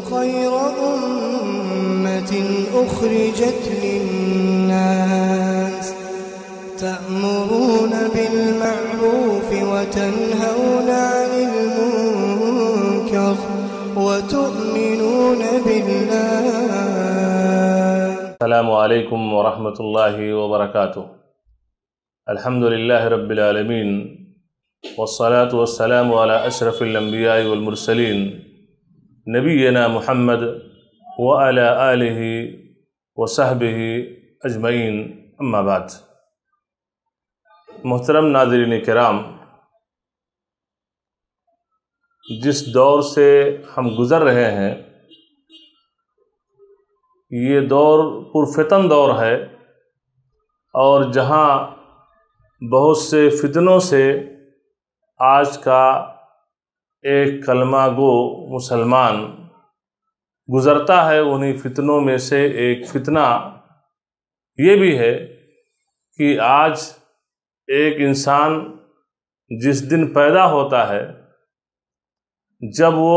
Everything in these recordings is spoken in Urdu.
خير أمة أخرجت للناس تأمرون بالمعروف وتنهون عن المنكر وتؤمنون بالله. السلام علیکم ورحمۃ اللہ وبرکاتہ. الحمد للہ رب العالمین والصلاة والسلام علی اشرف الانبیاء والمرسلین نبینا محمد وعلی آلہ وصحبہ اجمعین. اما بعد. محترم ناظرین کرام، جس دور سے ہم گزر رہے ہیں یہ دور پرفتن دور ہے، اور جہاں بہت سے فتنوں سے آج کا ایک کلمہ گو مسلمان گزرتا ہے، انہی فتنوں میں سے ایک فتنہ یہ بھی ہے کہ آج ایک انسان جس دن پیدا ہوتا ہے، جب وہ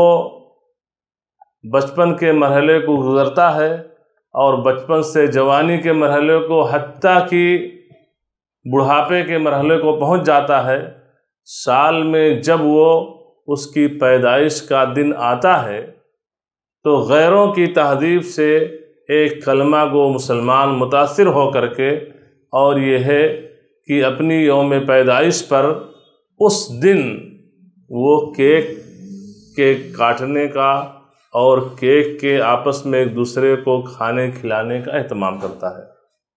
بچپن کے مرحلے کو گزرتا ہے اور بچپن سے جوانی کے مرحلے کو حتیٰ کہ بڑھاپے کے مرحلے کو پہنچ جاتا ہے، سال میں جب وہ اس کی پیدائش کا دن آتا ہے تو غیروں کی تہذیب سے ایک کلمہ گو مسلمان متاثر ہو کر کے، اور یہ ہے کہ اپنی یوم پیدائش پر اس دن وہ کیک کاٹنے کا اور کیک کے آپس میں ایک دوسرے کو کھانے کھلانے کا اہتمام کرتا ہے.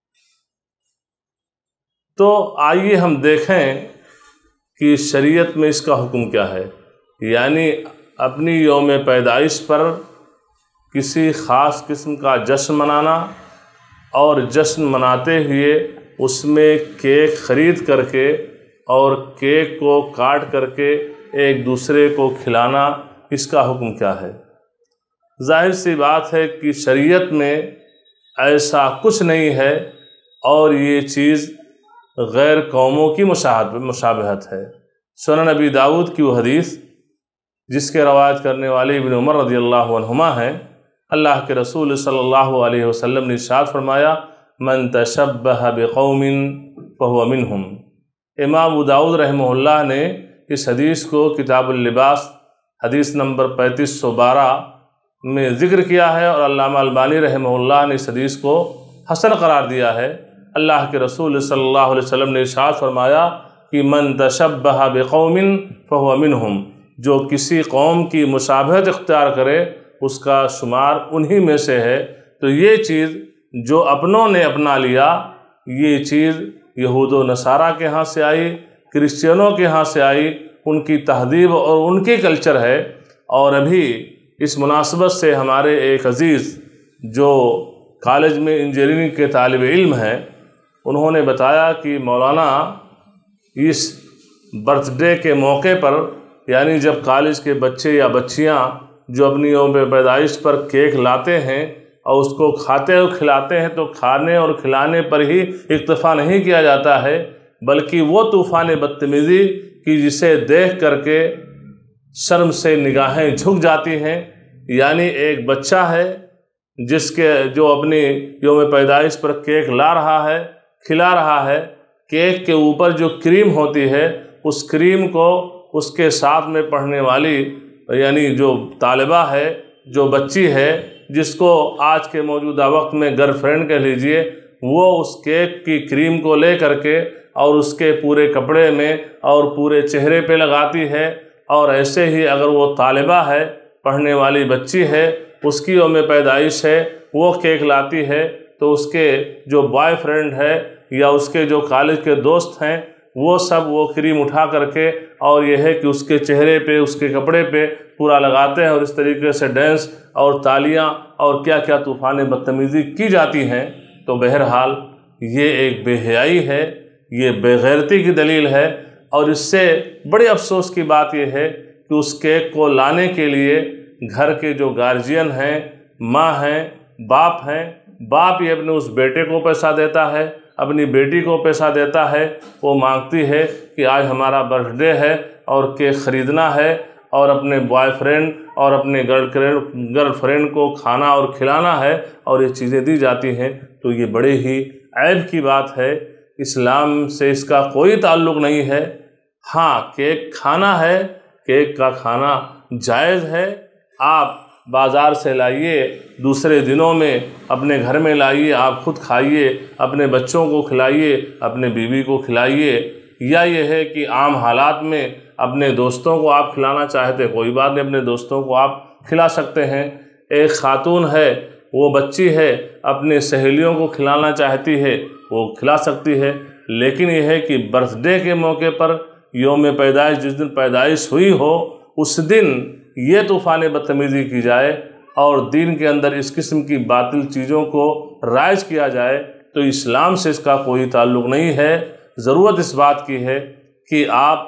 تو آئیے ہم دیکھیں کہ شریعت میں اس کا حکم کیا ہے. یعنی اپنی یوم پیدائش پر کسی خاص قسم کا جشن منانا، اور جشن مناتے ہوئے اس میں کیک خرید کر کے اور کیک کو کاٹ کر کے ایک دوسرے کو کھلانا، اس کا حکم کیا ہے؟ ظاہر سی بات ہے کہ شریعت میں ایسا کچھ نہیں ہے، اور یہ چیز غیر قوموں کی مشابہت ہے. سنن نبی داؤد کی وہ حدیث جس کے روایت کرنے والے ابن عمر رضی اللہ عنہما ہیں، اللہ کے رسول صلی اللہ علیہ وسلم نے ارشاد فرمایا: من تشبہ بقوم فہو منہم. امام ابو داؤد رحمہ اللہ نے اس حدیث کو کتاب اللباس حدیث نمبر 3512 میں ذکر کیا ہے، اور علامہ البانی رحمہ اللہ نے اس حدیث کو حسن قرار دیا ہے. اللہ کے رسول صلی اللہ علیہ وسلم نے ارشاد فرمایا کہ من تشبہ بقوم فہو منہم، جو کسی قوم کی مشابہت اختیار کرے اس کا شمار انہی میں سے ہے. تو یہ چیز جو اپنوں نے اپنا لیا، یہ چیز یہود و نصارہ کے ہاں سے آئی، کرسچنوں کے ہاں سے آئی، ان کی تہذیب اور ان کی کلچر ہے. اور ابھی اس مناسبت سے ہمارے ایک عزیز جو کالج میں انجینئرنگ کے طالب علم ہیں، انہوں نے بتایا کہ مولانا اس برتھ ڈے کے موقع پر، یعنی جب کالج کے بچے یا بچیاں جو اپنی یوم پیدائش پر کیک لاتے ہیں اور اس کو کھاتے اور کھلاتے ہیں، تو کھانے اور کھلانے پر ہی اکتفا نہیں کیا جاتا ہے، بلکہ وہ طوفان-e-بدتمیزی کی جسے دیکھ کر کے شرم سے نگاہیں جھک جاتی ہیں. یعنی ایک بچہ ہے جو اپنی یوم پیدائش پر کیک لا رہا ہے، کھلا رہا ہے، کیک کے اوپر جو کریم ہوتی ہے اس کریم کو اس کے ساتھ میں پڑھنے والی، یعنی جو طالبہ ہے، جو بچی ہے، جس کو آج کے موجودہ وقت میں گرل فرینڈ کہہ لیجئے، وہ اس کیک کی کریم کو لے کر کے اور اس کے پورے کپڑے میں اور پورے چہرے پہ لگاتی ہے. اور ایسے ہی اگر وہ طالبہ ہے، پڑھنے والی بچی ہے، اس کی یوم پیدائش ہے، وہ کیک لاتی ہے، تو اس کے جو بوائے فرینڈ ہے یا اس کے جو کالج کے دوست ہیں، وہ سب وہ کریم اٹھا کر کے اور یہ ہے کہ اس کے چہرے پہ، اس کے کپڑے پہ پورا لگاتے ہیں، اور اس طریقے سے ڈینس اور تالیاں اور کیا کیا طوفان-e-بدتمیزی کی جاتی ہیں. تو بہرحال یہ ایک بے حیائی ہے، یہ بے غیرتی کی دلیل ہے. اور اس سے بڑے افسوس کی بات یہ ہے کہ اس کیک کو لانے کے لیے گھر کے جو گارجین ہیں، ماں ہیں، باپ ہیں، باپ یہ اپنے اس بیٹے کو پیسہ دیتا ہے، اپنی بیٹی کو پیسہ دیتا ہے، وہ مانگتی ہے کہ آج ہمارا برتھ ڈے ہے اور کیک خریدنا ہے، اور اپنے بوائے فرینڈ اور اپنے گرل فرینڈ کو کھانا اور کھلانا ہے اور یہ چیزیں دی جاتی ہیں، تو یہ بڑے ہی عیب کی بات ہے۔ اسلام سے اس کا کوئی تعلق نہیں ہے۔ ہاں، کیک کھانا ہے، کیک کا کھانا جائز ہے، آپ بازار سے لائیے، دوسرے دنوں میں اپنے گھر میں لائیے، آپ خود کھائیے، اپنے بچوں کو کھلائیے، اپنے بیوی کو کھلائیے، یا یہ ہے کہ عام حالات میں اپنے دوستوں کو آپ کھلانا چاہتے، کوئی بات نہیں، اپنے دوستوں کو آپ کھلا سکتے ہیں۔ ایک خاتون ہے، وہ بچی ہے، اپنے سہیلیوں کو کھلانا چاہتی ہے، وہ کھلا سکتی ہے، لیکن یہ ہے کہ برتھ ڈے کے موقع پر، یوم پیدائش جس دن پیدائش ہوئی ہو، اس دن یہ طوفان بدتمیزی کی جائے اور دین کے اندر اس قسم کی باطل چیزوں کو رائج کیا جائے، تو اسلام سے اس کا کوئی تعلق نہیں ہے۔ ضرورت اس بات کی ہے کہ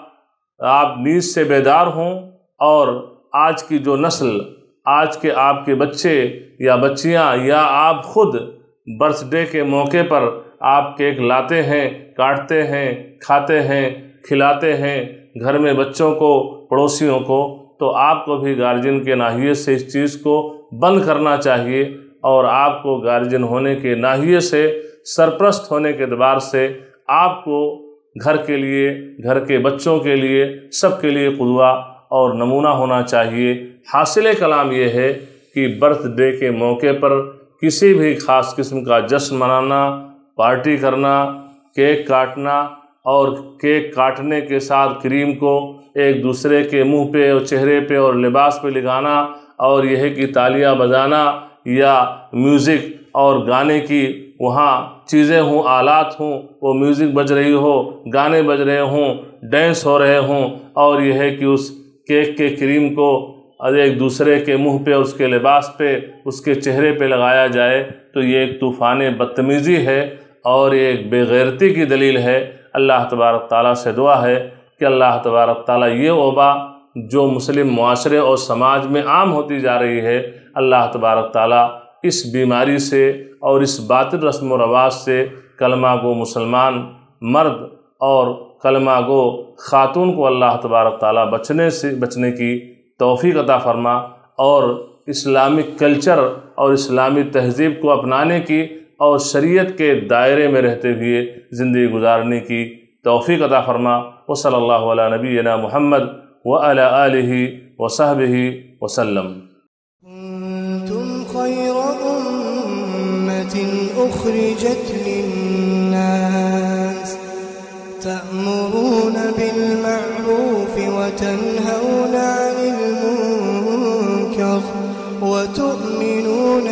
آپ نیند سے بیدار ہوں، اور آج کی جو نسل، آج کے آپ کے بچے یا بچیاں یا آپ خود برتھ ڈے کے موقع پر آپ کیک لاتے ہیں، کاٹتے ہیں، کھاتے ہیں، کھلاتے ہیں گھر میں بچوں کو، پڑوسیوں کو، تو آپ کو بھی گارجین کے ناحیے سے اس چیز کو بند کرنا چاہیے، اور آپ کو گارجین ہونے کے ناحیے سے، سرپرست ہونے کے اعتبار سے آپ کو گھر کے لیے، گھر کے بچوں کے لیے، سب کے لیے قدوہ اور نمونہ ہونا چاہیے۔ حاصل کلام یہ ہے کہ برتھ ڈے کے موقع پر کسی بھی خاص قسم کا جشن منانا، پارٹی کرنا، کیک کاٹنا، اور کیک کاٹنے کے ساتھ کریم کو ایک دوسرے کے منہ پہ اور چہرے پہ اور لباس پہ لگانا، اور یہ ہے کہ تالیاں بجانا یا میوزک اور گانے کی وہاں چیزیں ہوں، آلات ہوں، وہ میوزک بج رہی ہو، گانے بج رہے ہوں، ڈینس ہو رہے ہوں، اور یہ ہے کہ اس کیک کے کریم کو ایک دوسرے کے منہ پہ، اس کے لباس پہ، اس کے چہرے پہ لگایا جائے، تو یہ ایک طوفان بدتمیزی ہے اور یہ ایک بے غیرتی کی دلیل ہے۔ اللہ تبارک تعالیٰ سے دعا ہے کہ اللہ تبارک تعالیٰ یہ وبا جو مسلم معاشرے اور سماج میں عام ہوتی جا رہی ہے، اللہ تبارک تعالیٰ اس بیماری سے اور اس باطل رسم و رواج سے کلمہ گو مسلمان مرد اور کلمہ گو خاتون کو اللہ تبارک تعالیٰ بچنے کی توفیق عطا فرما، اور اسلامک کلچر اور اسلامی تہذیب کو اپنانے کی اور شریعت کے دائرے میں رہتے ہوئے زندگی گزارنے کی توفیق عطا فرما۔ وصلی اللہ علی نبینا محمد وعلی آلہ وصحبہ وسلم۔ كنتم خير أمة أخرجت للناس تأمرون بالمعروف وتنهون عن المنكر وتؤمنون